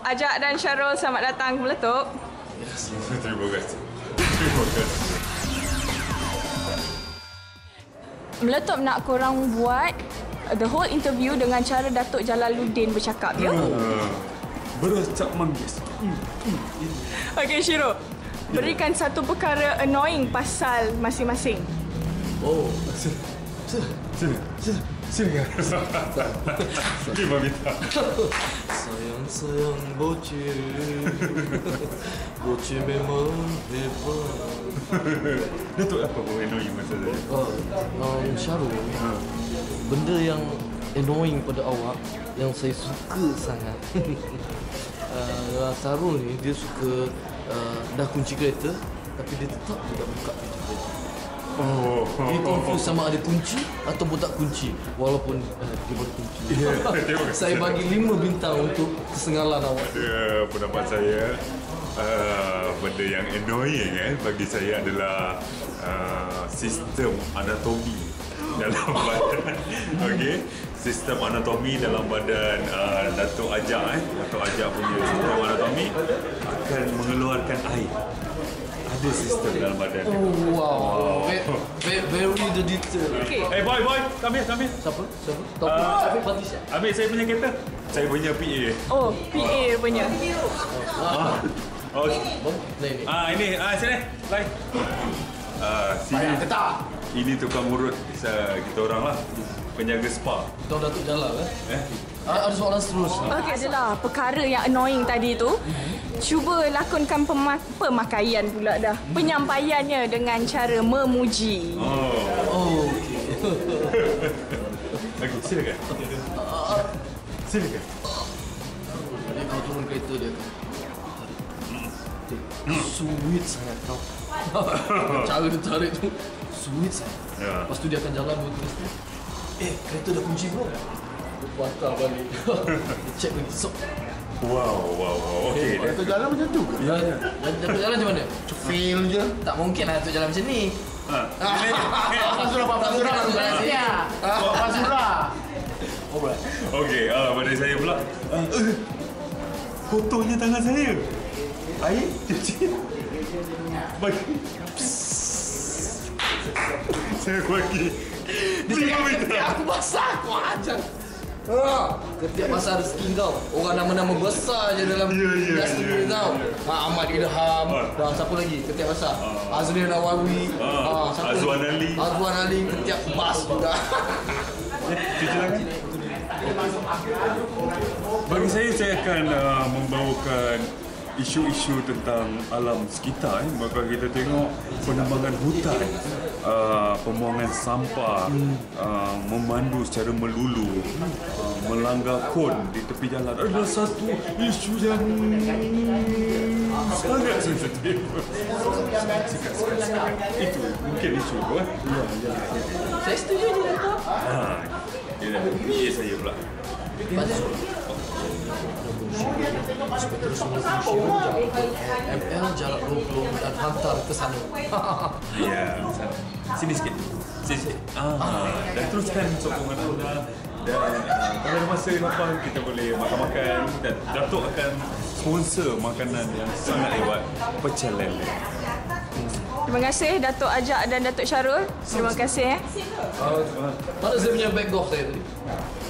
Ajak dan Syarul, selamat datang ke Meletup. Terima kasih. Terima kasih. Meletup nak korang buat the whole interview dengan cara Datuk Jalaluddin bercakap, ya? Beracak manggis. Okey, Syirul. Berikan satu perkara annoying pasal masing-masing. Oh, sini. Terima minta. Sayang bocil, bocil memang hebat. Datuk apa pun annoying masa tu? Syarul, benda yang annoying pada awak yang saya suka sangat. Syarul ni dia suka dah kunci kereta tapi dia tetap tidak buka pintu kereta. Dia confuse sama ada kunci ataupun tak kunci walaupun dia berkunci. Saya bagi 5 bintang untuk kesengalan awak. Ya, pendapat saya benda yang annoying bagi saya adalah sistem anatomi dalam badan. Okey, sistem anatomi dalam badan Datuk Ajak Datuk Ajak punya sistem anatomi akan mengeluarkan air. Ada sistem dalam badan. Oh, wow. Very the detail. Okay. Boy, come here. Siapa? Siapa? Patricia. Ambil saya punya kereta. Saya punya PA. Oh, PA punya. Okey. Ini. Sini. Lain. Sini. Ketak. Ini tukang urut kita orang lah. Penjaga spa. Kau Datuk Jalal ada soalan seterusnya. Okey, adalah perkara yang annoying tadi tu. Cuba lakonkan pemakaian pula dah. Penyampaiannya dengan cara memuji. Oh, okey. Okey, silakan. Silakan. Dia kau turun kereta dia. Sweet sangat kau. Cara dia tarik tu sweet sangat. Ya. Lepas tu dia akan jalan dua terus tu. Kereta dah kunci bro. Dia patah balik. Dia check lagi. So, Wow. Okey. Datuk jalan macam tu ke? ya. Datuk jalan macam mana? Fail je. Tak mungkin lah Datuk jalan macam ni. Apa surah? Apa surah? Alright. Okey, pada saya pula. Kotornya tangan saya. Air cuci. Bagi. Saya bagi. Dia cakap aku basah. Kau ajar. Ketiap masa rezeki kau. Orang nama-nama besar je dalam industri kau. Ahmad Ilham. Dan siapa lagi? Ketiap masa. Azril Nawawi. Azwan Ali. Ketiap bas juga. Cuci lagi. Bagi saya akan membawakan isu-isu tentang alam sekitar. Maka kita tengok penebangan hutan, pembuangan sampah, memandu secara melulu, melanggar kod di tepi jalan adalah satu isu yang sangat sensitif. Itu mungkin isu tu. Saya setuju je Datuk. Ini saya pula. ML jarak 20 dan hantar ke sana. Ya, sini sikit. Dan teruskan sokongan anda. Dan pada masa lapang kita boleh makan-makan. Dan Datuk akan sponsor makanan yang sangat hebat, pecel lele. Terima kasih Datuk Ajak dan Datuk Syarul. Terima kasih. Mana saya punya bag golf saya tadi?